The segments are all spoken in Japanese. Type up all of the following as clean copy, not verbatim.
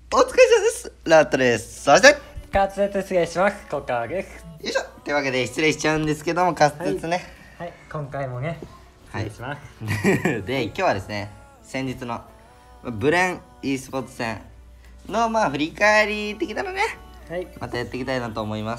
お疲れ様です。ラットです。そして、 滑舌失礼します。コカです。 よいしょ。というわけで失礼しちゃうんですけども、滑舌ね。 はい、今回もね、失礼します。 で、今日はですね、先日のブレン e スポーツ戦の振り返り的なのね、 はい、 またやっていきたいなと思います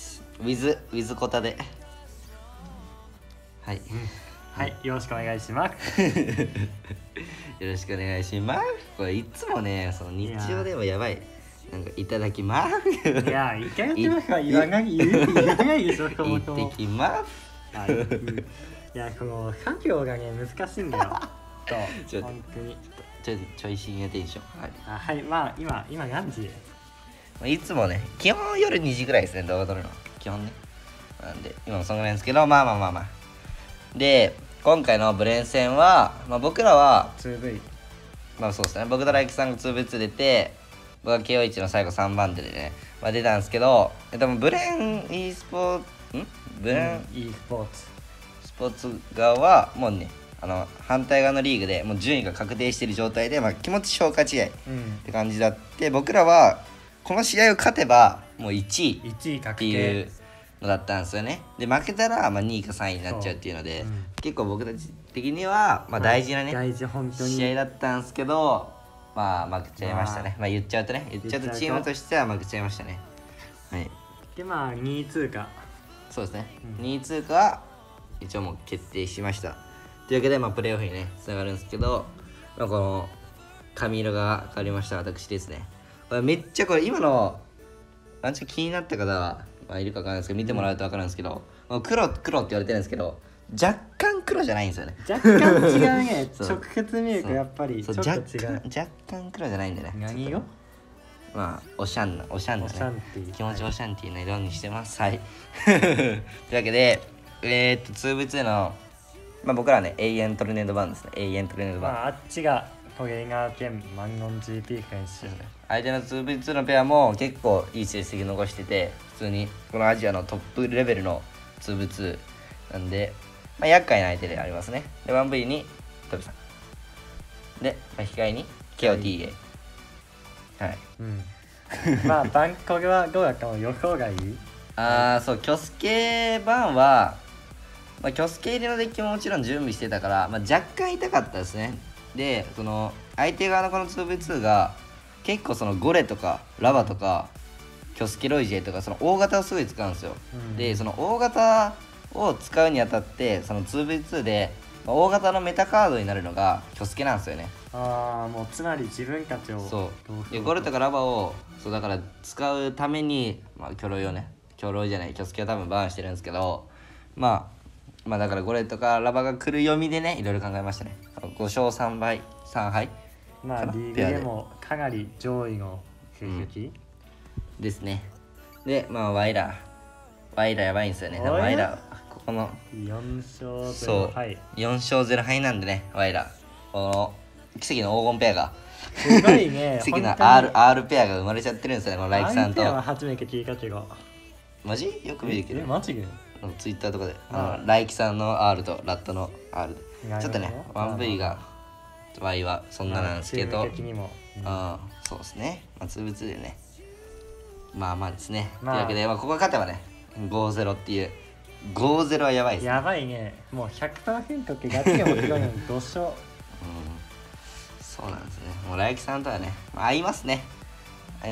。with コタで。はい。 はい、よろしくお願いします。 よろしくお願いします。これいつもね、その日常でもやばい。なんかいただきます。 いや、いただきますか言わないでしょ、 行ってきます。 はい。いや、この作業がね、難しいんだよ。 ちょっと本当に。 ちょい深夜テンション。はい。 はい、まあ、今何時？ いつもね、基本夜2時ぐらいですね、動画撮るの。基本ね。なんで、今もそのぐらいですけど、まあ。で、今回のブレン戦は、僕らは、 2V。 そうですね、僕とライキさんが 2v2 出て、僕は KO1 の最後3番手でね、出たんですけど、ブレン e スポーツ、ブレン e スポーツ。 スポーツ側は、もうね、反対側のリーグでもう順位が確定している状態で、気持ち消化試合って感じだって、僕らはこの試合を勝てばもう1位っていうのだったんですよね。で負けたら2位か3位になっちゃうっていうので、結構僕たち的には大事なね、 本当に試合だったんですけど、負けちゃいましたね。言っちゃうとチームとしては負けちゃいましたね。はい。 で2位通過。 そうですね、2位通過は一応もう決定しました。というわけでプレーオフにねつながるんですけど、この髪色が変わりました私ですね。これめっちゃこれ今のちょっと気になった方はいるか分からないですけど、見てもらうと分かるんですけど、黒って言われてるんですけど、若干黒じゃないんですよね。 若干違うね。直接見るとやっぱりちょっと違う。 若干黒じゃないんでね。 何色？ おしゃんなね、気持ちオシャンティーな色にしてます。はい。というわけで2v2 の僕らね、永遠トルネード版ですね。永遠トルネード版。 あっちがトレーナー兼マンゴン GP 選手。 相手の 2v2 のペアも結構いい成績残してて、普通にこのアジアのトップレベルの 2v2 なんで、厄介な相手でありますね。で 1v にトビさんで、控えに KOTA。 はい、 バンコクはどうだったの？予想がいい？ そう、キョスケ版はキョスケ入りのデッキももちろん準備してたから、若干痛かったですね。で、その相手側のこの 2v2 が結構そのゴレとかラバとかキョスケロイジェとかその大型をすごい使うんですよ。で、その大型を使うにあたってその 2v2 で大型のメタカードになるのがキョスケなんですよね。 もうつまり自分たちをそうでゴレとかラバをだから使うためにキョロイをね、キョスケを多分バーンしてるんですけど、だからゴレとかラバが来る読みでね、いろいろ考えましたね。5勝3敗3敗リーグでもかなり上位の成績、 ですね。でワイラやばいんですよね。ワイラここの 4勝0敗、 4勝0敗なんでね、ワイラこの奇跡の黄金ペアがすごいね。 奇跡の R ペアが生まれちゃってるんですよね、このライキさんと。 R ペアは初めて聞いたけど。 マジよく見るけど。 マジでツイッターとかでライキさんの R とラットの R でちょっとね 1V が Y はそんななんですけど、そうですね、2v2 でね、ですね。というわけでここが勝てばね 5-0 っていう、5-0はやばいですね。 やばいね。もう 100% ってガチでも強いのに5勝。 そうなんですね。もうライキさんとはね、合いますね。 はい、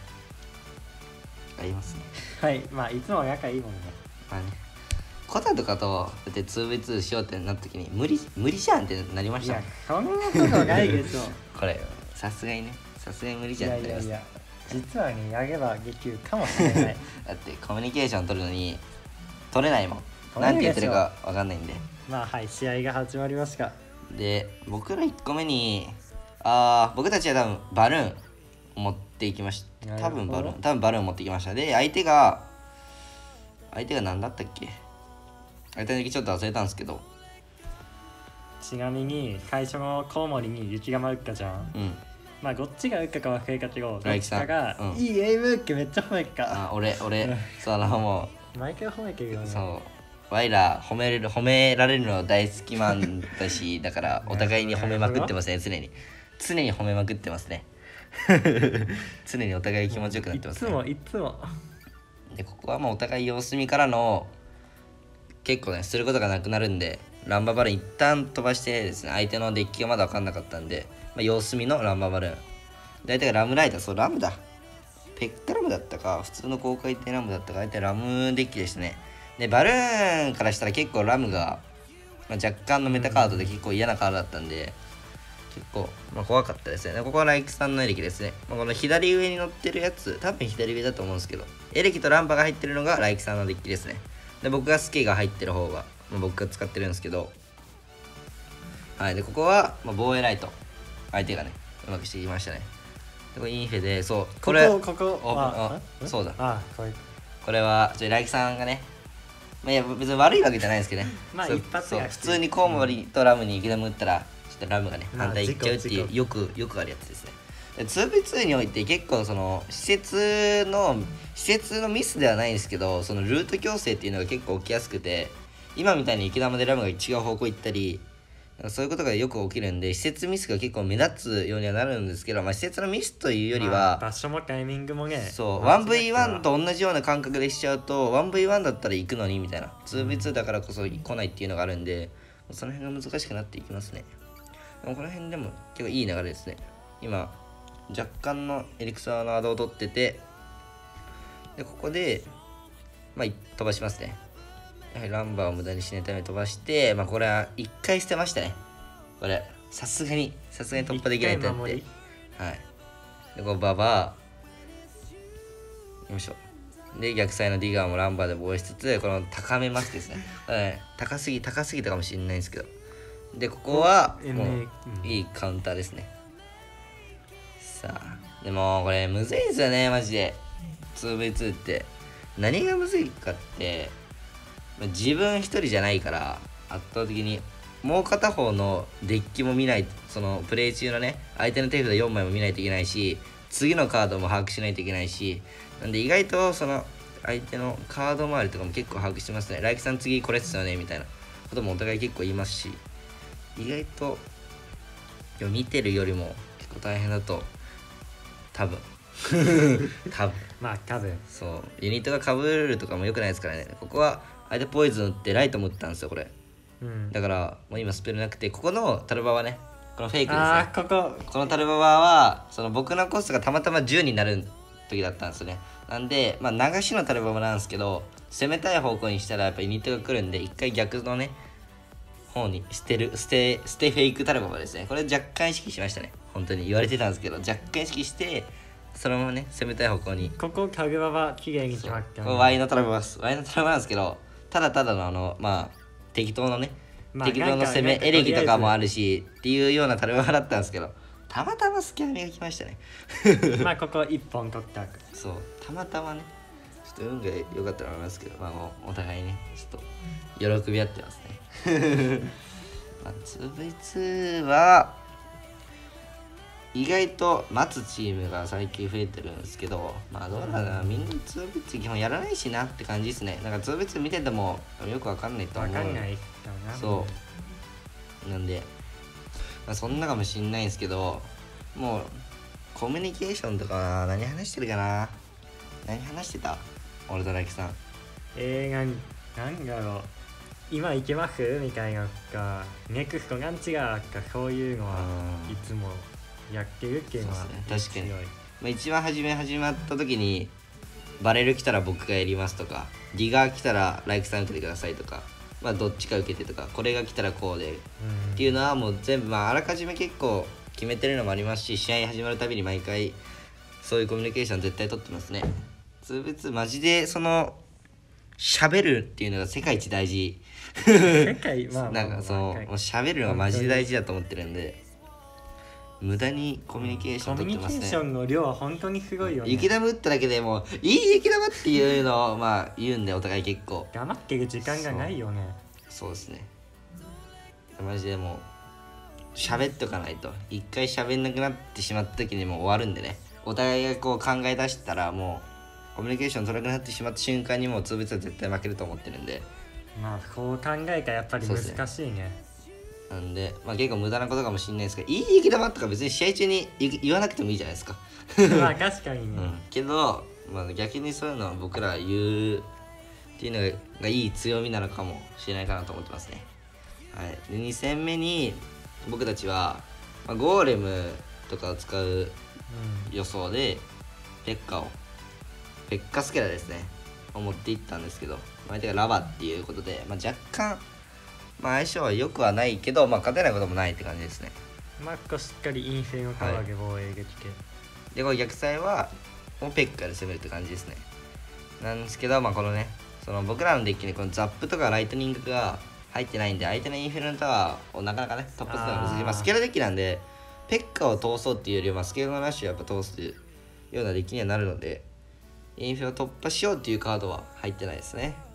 いつも仲いいもんね。 コタとかとだって 2v2 しようってなった時に無理じゃんってなりましたもん。 いや、そんなことないでしょ。 これさすがに無理じゃんってなりました。 実はね、やればできるかもしれない。 だってコミュニケーション取るのに取れないもん。なんて言ってるか分かんないんで。 試合が始まりました。 で、僕ら1個目に僕たちは多分バルーン持っていきました。多分バルーン持ってきました。で、相手が何だったっけ、相手の時ちょっと忘れたんですけど、 ちなみに最初のコウモリに雪玉打ったじゃん。どっちが打ったか忘れたけど、どっちかがいいエイムってめっちゃ褒めた。 俺もう毎回褒めてるよね。 ワイら褒められるの大好きマンだし、だからお互いに褒めまくってますね。常に褒めまくってますね。 常にお互い気持ちよくなってますね。いつもでここはもうお互い様子見からの結構ねすることがなくなるんで、ランババルーン一旦飛ばしてですね、相手のデッキがまだ分かんなかったんで、様子見のランババルーン、で相手がラムライダー、そうラムだ、ペッカラムだったか普通の高回転ラムだったか、相手ラムデッキですね。でバルーンからしたら結構ラムが、若干のメタカードで結構嫌なカードだったんで、結構、怖かったですね。でここはライクさんのエレキですね。この左上に乗ってるやつ、多分左上だと思うんですけど、エレキとランパが入ってるのがライクさんのデッキですね。で僕がスケが入ってる方が、僕が使ってるんですけど、はい。でここは、防衛ライト、相手がねうまくしてきましたね。でこれインフェで、そうこれここそうだ、 これはライクさんがね、いや別に悪いわけじゃないんですけどね、 一発普通にコウモリとラムに雪玉打ったらちょっとラムがね反対いっちゃうっていうよくあるやつですね。2v2 において結構その施設のミスではないんですけど、そのルート矯正っていうのが結構起きやすくて、今みたいに雪玉でラムが違う方向行ったり、そういうことがよく起きるんで、施設ミスが結構目立つようにはなるんですけど、施設のミスというよりは、 場所もタイミングもね、 そう 1v1 と同じような感覚でしちゃうと 1v1 だったら行くのにみたいな、 2v2 だからこそ来ないっていうのがあるんで、その辺が難しくなっていきますね。でもこの辺でも結構いい流れですね。今若干のエリクサーのアドを取ってて、でここで飛ばしますね。やはりランバーを無駄にしないために飛ばして、これは1回捨てましたね。これさすがに突破できないってなって、はい。でこうババアよいしょで、逆サイのディガーもランバーで防衛しつつ、この高めますですね、高すぎたかもしれないんですけど、でここはもういいカウンターですね。さあでもこれむずいですよねマジで。 2v2 って何がむずいかって、自分一人じゃないから圧倒的にもう片方のデッキも見ない、そのプレイ中のね相手の手札4枚も見ないといけないし、次のカードも把握しないといけないし、なんで意外とその相手のカード周りとかも結構把握してますね。ライクさん次これっすよねみたいなこともお互い結構言いますし、意外と見てるよりも結構大変だと多分多分そうユニットが被るとかも良くないですからね。ここは相手ポイズン打ってライトも打ったんですよこれ、だからもう今スペルなくて、ここのタルバはね、このフェイクですね。このタルバはその僕のコストがたまたま10になる時だったんですよね。なんで流しのタルバなんですけど、攻めたい方向にしたらやっぱりユニットが来るんで、一回逆のね方に捨てフェイクタルバですね。これ若干意識しましたね。本当に言われてたんですけど、若干意識してそのままね攻めたい方向に、 ここタルバは綺麗に決まった、 ね、ワイのタルバなんですけど、ただの適当のね、適当の攻めエレギとかもあるしっていうようなタルバだったんですけど、たまたまスキャミが来ましたね。 ここ1本取った。 そうたまたまね、ちょっと運が良かったと思いますけど、お互いねちょっと喜び合ってますね。2v2 は意外と待つチームが最近増えてるんですけど、どうだろうな、みんな 2v2 基本やらないしなって感じですね。なんか 2v2 見ててもよくわかんないと思う。 わかんないそうなんで、そんなかもしんないんですけど、もうコミュニケーションとか何話してるかな、何話してた俺とライキさん。 なんだろう、今行けますみたいなか、ネクストなん違うか、そういうのはいつもやってるっていうのは確かに、一番始まった時にバレル来たら僕がやりますとか、ディガー来たらライクさん受けてくださいとか、どっちか受けてとか、これが来たらこうでっていうのはもう全部あらかじめ結構決めてるのもありますし、試合始まるたびに毎回そういうコミュニケーション絶対取ってますね。2v2マジでその喋るっていうのが世界一大事。 世界なんかそう喋るのがマジで大事だと思ってるんで、無駄にコミュニケーション取ってますね。 コミュニケーションの量は本当にすごいよね。 雪玉打っただけでもういい雪玉っていうのを言うんで、お互い結構黙ってる時間がないよね。 そうですね、マジでもう喋っとかないと、一回喋んなくなってしまった時にもう終わるんでね。お互いがこう考え出したらもうコミュニケーション取れなくなってしまった瞬間にもう2v2は絶対負けると思ってるんで、 こう考えたらやっぱり難しいね。 なんで、まあ結構無駄なことかもしれないですけど、いい雪玉とか別に試合中に言わなくてもいいじゃないですか。 まあ確かにね、 けど、まあ、逆にそういうのは僕ら言うっていうのがいい強みなのかもしれないかなと思ってますね。はい、で2戦目に僕たちは、まあ、ゴーレムとかを使う予想で、ペッカスケラですねを持っていったんですけど、相手がラバっていうことで、まあ、若干、まあ、相性は良くはないけど、まあ、勝てないこともないって感じですね。 マッコしっかり陰線をかわげ防衛撃系、 でこれ逆サイはもうペッカで攻めるって感じですね。なんですけど、まあ、このねその僕らのデッキにこのザップとかライトニングが入ってないんで、相手のインフェルノタワーをなかなかね突破するのが難しい。まあ、スケールデッキなんでペッカを通そうっていうよりは、まあ、スケールのラッシュをやっぱ通すようなデッキにはなるので、インフェを突破しようっていうカードは入ってないですね。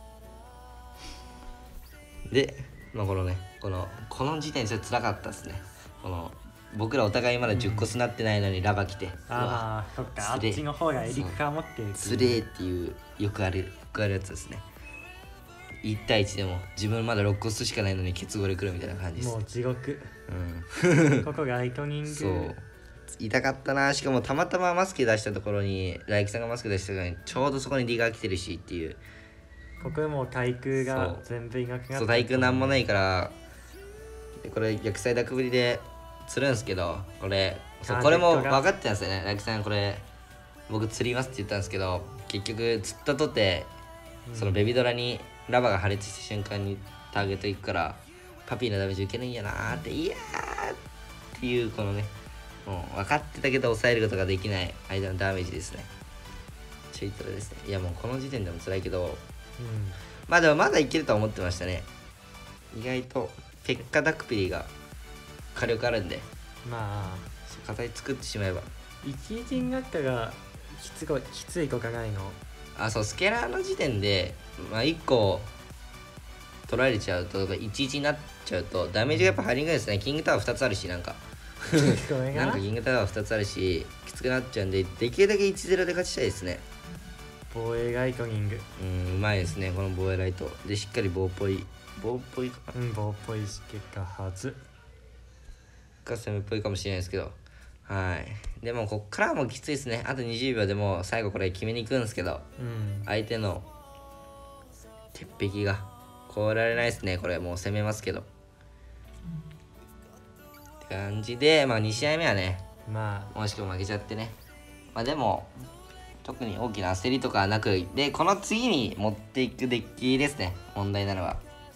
で、まあ、この時点でちょっと辛かったですね。僕らお互いまだ10個スなってないのにラバ来て、 ああそっか、あっちの方がエリクカ持ってるつれーっていうよくあるやつですね。1対1でも自分まだ6個スしかないのにケツゴレ来るみたいな感じです、ね、 もう地獄、ここがライトニングそう痛かったな。しかもたまたまマスク出したところにライキさんがマスク出したところにちょうどそこにリガー来てるしっていう、 ここもう対空が全部いなくなった。 そう対空なんもないから、これ逆サイダーくぶりで釣るんですけど、これも分かってたんですよね。ライキさんこれ僕釣りますって言ったんですけど、結局釣ったとて、そのベビドラにラバが破裂した瞬間にターゲット行くからパピーのダメージ受けるんやなーって、いやーっていうこのね、もう分かってたけど抑えることができない間のダメージですね。ちょいトラですね。いやもうこの時点でも辛いけど、まあでもまだいけると思ってましたね。意外とペッカダクピリが火力あるんで、 まあ形作ってしまえば。 一陣学科がきつい子がないの。 そうスケラーの時点で、まあ、1個取られちゃうと11になっちゃうとダメージがやっぱ入りがですね。キングタワー2つあるし、なんかキングタワー2つあるしきつくなっちゃうんで、できるだけ 1-0 で勝ちたいですね。 防衛ライトニングうまいですね、この防衛ライトでしっかり棒っぽいかな、 棒っぽい結果はずか攻めっぽいかもしれないですけど、はい。でもこっからはもうきついですね。あと20秒でもう最後これ決めに行くんですけど、相手の鉄壁が越えられないですね。これもう攻めますけどって感じで、まあ2試合目はね、もしくは負けちゃってね、まあでも特に大きな焦りとかはなく、でこの次に持っていくデッキですね。問題なのは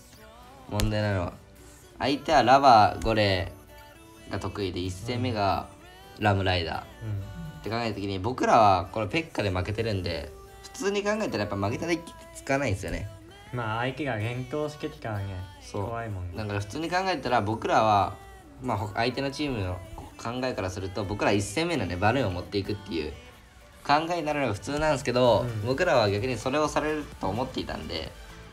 相手はラバーゴレが得意で、1戦目がラムライダー、って考えた時に僕らはこれペッカで負けてるんで、普通に考えたらやっぱ負けたデッキって使わないんですよね。 まあ相手が変更してきたらね、怖いもんね。 だから普通に考えたら僕らは、まあ、相手のチームの考えからすると僕ら1戦目のねバルーンを持っていくっていう考えになるのが普通なんですけど、僕らは逆にそれをされると思っていたんで、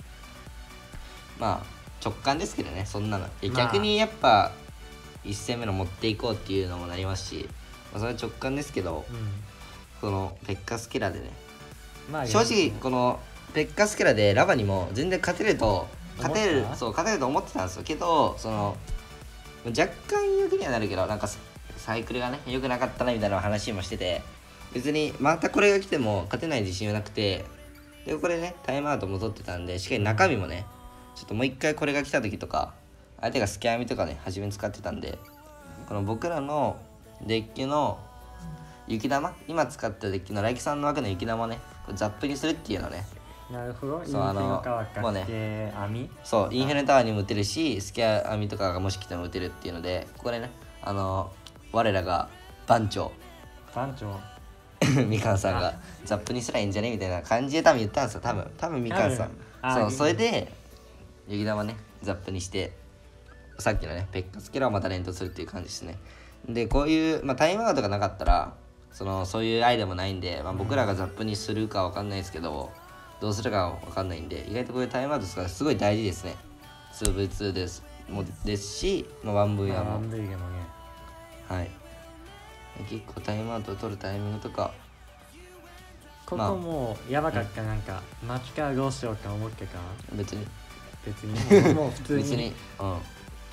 まあ直感ですけどね、そんなの。逆にやっぱ1戦目の持っていこうっていうのもなりますし、まあ、それは直感ですけど、このペッカスケラでね、正直このペッカスケラでラバにも全然勝てると思ってたんですよけど、その若干良くにはなるけど、なんかサイクルがね良くなかったなみたいな話もしてて、別にまたこれが来ても勝てない自信はなくて、でこれねタイムアウトも取ってたんで、しっかり中身もねちょっともう一回これが来た時とか相手がスキャーミとかね初めに使ってたんで、この僕らのデッキの雪玉、今使ったデッキのライキさんの枠の雪玉をねこれザップにするっていうのね。 なるほど。 そうもうねそうインフェルノタワーにも打てるし、スキャー網とかがもし来ても打てるっていうので、ここでね我らが番長みかんさんがザップにすらいいんじゃねみたいな感じで多分言ったんですよ。多分みかんさんそれで雪玉ねザップにして、さっきのねペッカスケラをまた連投するっていう感じですね。でこういう、タイムアウトがなかったらそういうアイデアもないんで、僕らがザップにするかわかんないですけど、どうするかわかんないんで、意外とこういうタイムアウトとかすごい大事ですね。 2v2 ですし、1v1 もね、 はい。結構タイムアウトを取るタイミングとかここもうやばかった。なんか巻きからどうしようか思ってた。 別にもう普通に別に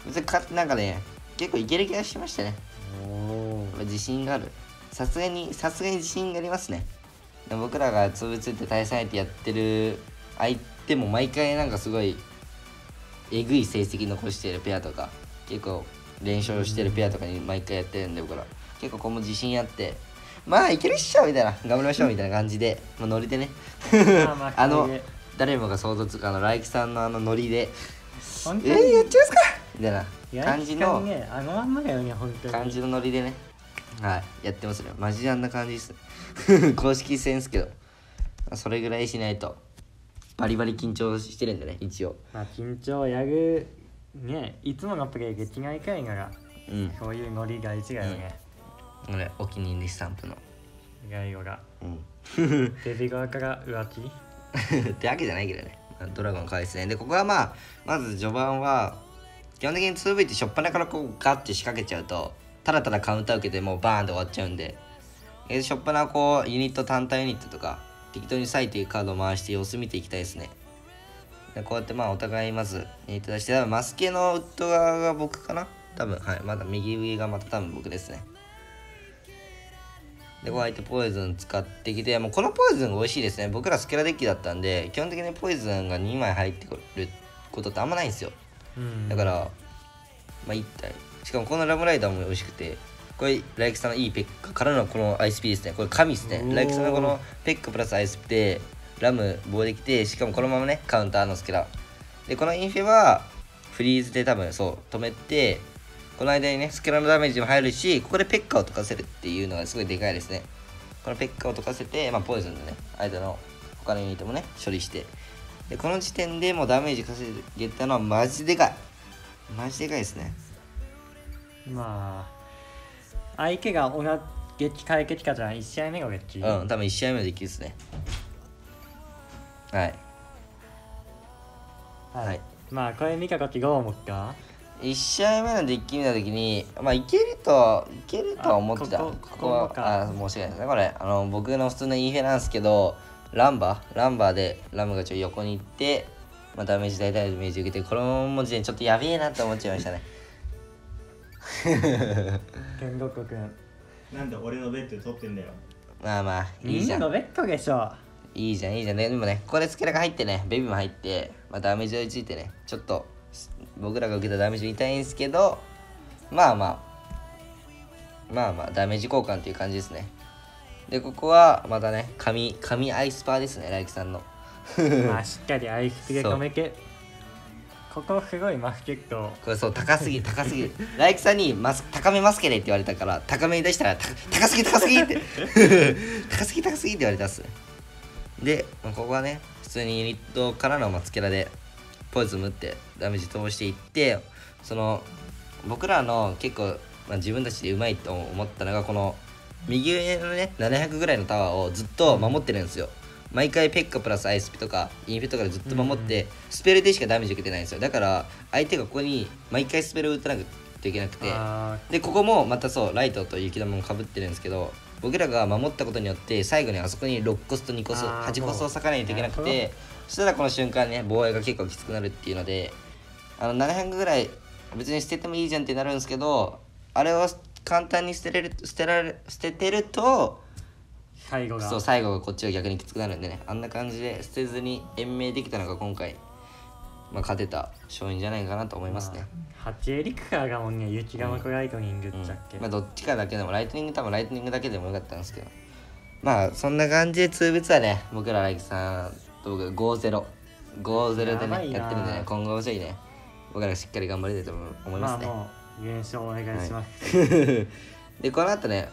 別になんかね、結構いける気がしましたね。自信がある。さすがに自信がありますね。僕らが2v2って対戦相手やってる相手も毎回なんかすごいえぐい成績残してるペアとか、結構連勝してるペアとかに毎回やってるんで、僕ら結構ここも自信あって、まあいけるっしょみたいな、頑張りましょうみたいな感じで、ノリでね誰もが想像つくライキさんのノリでやっちゃいますかみたいな感じの感じのノリでね、やってますね。マジであんな感じです公式戦ですけど、それぐらいしないと。バリバリ緊張してるんでね、一応。 緊張やるね、いつものプレイで違いかいなら、そういうノリ大事だよね。 俺お気に入りスタンプのガイゴがデビ側から浮気ってわけじゃないけどね。ドラゴン返すね。でここはまず序盤は基本的に 2V って初っ端からこうガッて仕掛けちゃうと、ただただカウンター受けてもうバーンって終わっちゃうんで、初っ端はこうユニット単体ユニットとか適当に割いてカードを回して様子見ていきたいですね。でこうやってお互いまずユニット出して、多分マスケのウッド側が僕かな多分。まだ右上がまた多分僕ですね。でこうやってポイズン使ってきて、もうこのポイズンが美味しいですね。僕らスケラデッキだったんで、基本的にポイズンが2枚入ってくることってあんまないんですよ。だから1体、しかもこのラムライダーも美味しくて、これライキさんのいいペッカからのこのアイスピですね。これ神ですね。ライキさんのこのペッカプラスアイスピでラム棒できて、しかもこのままねカウンターのスケラで、このインフェはフリーズで多分止めて、この間にねスケラのダメージも入るし、ここでペッカを溶かせるっていうのがすごいでかいですね。このペッカを溶かせて、ポイズンでね間の他のユニットもね処理して、でこの時点でもうダメージ稼げたのはマジでかいですね。 相手が同じ解決かじゃん。1試合目がゲッチ。 多分1試合目のデッキですね。はい。 これ見たときどう思った？ 1 試合目のデッキ見たときに、いけるとは思ってた。ここは申し訳ないですね。これ僕の普通のインフェなんですけど、ランバーでラムが横に行って、ダメージ大体ダメージ受けて、この文字でちょっとやべえなって思っちゃいましたね。 剣道くんなんで俺のベッドで取ってんだよ。 いいじゃん。 みんなのベッドでしょ。 いいじゃん。でもね、ここでスケラが入ってね、ベビーも入って、ダメージ追いついてね、ちょっと僕らが受けたダメージ痛いんですけど、ダメージ交換っていう感じですね。でここはまたね神アイスパーですね、ライキさんのしっかりアイスで止めて、ここすごいマスケット、 これ高すぎライキさんに高めマスケレって言われたから、高めに出したら高すぎって高すぎって言われたっす。でここはね普通にユニットからのスケラでポイズン打ってダメージ通していって、僕らの結構、自分たちでうまいと思ったのが、この右上のね700ぐらいのタワーをずっと守ってるんですよ。毎回ペッカプラスアイスピとかインフェとかでずっと守って、スペルでしかダメージ受けてないんですよ。だから相手がここに毎回スペルを打たなきゃいけなくて、でここもまたライトと雪玉もかぶってるんですけど、僕らが守ったことによって最後にあそこに6コスと2コス8コスを割かないといけなくて、そしたらこの瞬間ね防衛が結構きつくなるっていうので、700ぐらい別に捨ててもいいじゃんってなるんですけど、あれを簡単に捨ててると最後がこっちが逆にきつくなるんでね、あんな感じで捨てずに延命できたのが今回、勝てた勝因じゃないかなと思いますね。 8エリクカーがもんね、雪玉とライトニングっちゃっけ、 どっちかだけでも、ライトニングだけでもよかったんですけど、そんな感じで2別はね、僕らライキさんと僕5-0でねやってるんでね、今後ぜひね僕らしっかり頑張りたいと思いますね。 もう優勝お願いします、 でこの後ね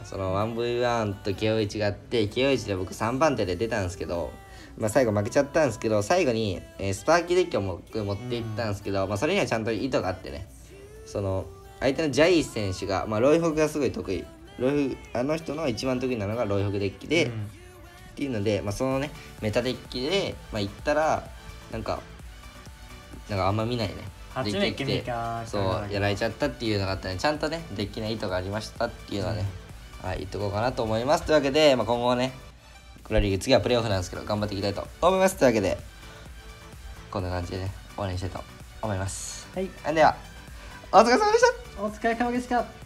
1v1 と KO1 があって、 KO1 で僕3番手で出たんですけど、最後負けちゃったんですけど、最後に、スパーキーデッキを持っていったんですけど、それにはちゃんと意図があってね、相手のジャイ選手が、ロイホグがすごい得意、あの人の一番得意なのがロイホグデッキで、っていうので、そのねメタデッキで、行ったらなんかあんま見ないね初めて見たやられちゃったっていうのがあったね。ちゃんとねデッキの意図がありましたっていうのはね、言っとこうかなと思います。というわけで、今後はねクラリーグ次はプレーオフなんですけど頑張っていきたいと思います。というわけでこんな感じでね終わりにしたいと思います。 はい、 ではお疲れ様でした。 お疲れ様でした。